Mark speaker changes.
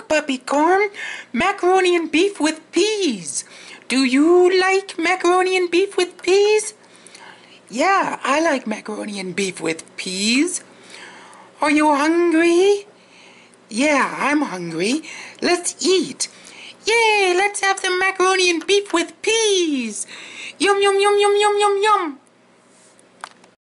Speaker 1: Puppycorn. Macaroni and beef with peas. Do you like macaroni and beef with peas? Yeah, I like macaroni and beef with peas. Are you hungry? Yeah, I'm hungry. Let's eat. Yay, let's have some macaroni and beef with peas. Yum, yum, yum, yum, yum, yum, yum.